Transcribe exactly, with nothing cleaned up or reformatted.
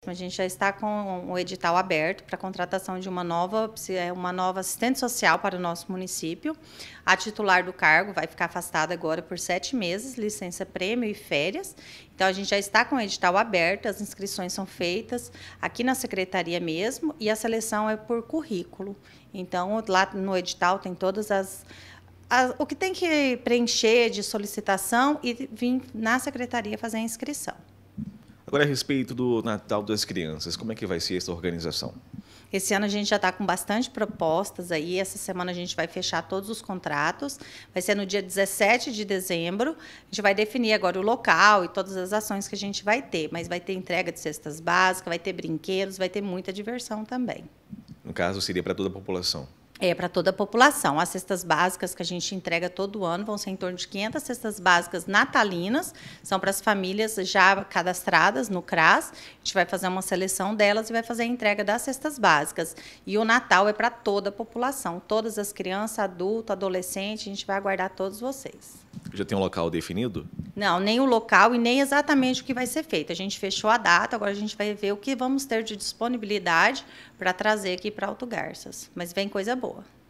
A gente já está com o edital aberto para a contratação de uma nova, uma nova assistente social para o nosso município. A titular do cargo vai ficar afastada agora por sete meses, licença prêmio e férias. Então, a gente já está com o edital aberto, as inscrições são feitas aqui na secretaria mesmo e a seleção é por currículo. Então, lá no edital tem todas as... as o que tem que preencher de solicitação e vir na secretaria fazer a inscrição. Agora, a respeito do Natal das Crianças, como é que vai ser essa organização? Esse ano a gente já está com bastante propostas aí, essa semana a gente vai fechar todos os contratos, vai ser no dia dezessete de dezembro, a gente vai definir agora o local e todas as ações que a gente vai ter, mas vai ter entrega de cestas básicas, vai ter brinquedos, vai ter muita diversão também. No caso, seria para toda a população? É, para toda a população. As cestas básicas que a gente entrega todo ano vão ser em torno de quinhentas cestas básicas natalinas, são para as famílias já cadastradas no CRAS. A gente vai fazer uma seleção delas e vai fazer a entrega das cestas básicas. E o Natal é para toda a população, todas as crianças, adultos, adolescentes, a gente vai aguardar todos vocês. Já tem um local definido? Não, nem o local e nem exatamente o que vai ser feito. A gente fechou a data, agora a gente vai ver o que vamos ter de disponibilidade para trazer aqui para Alto Garças. Mas vem coisa boa.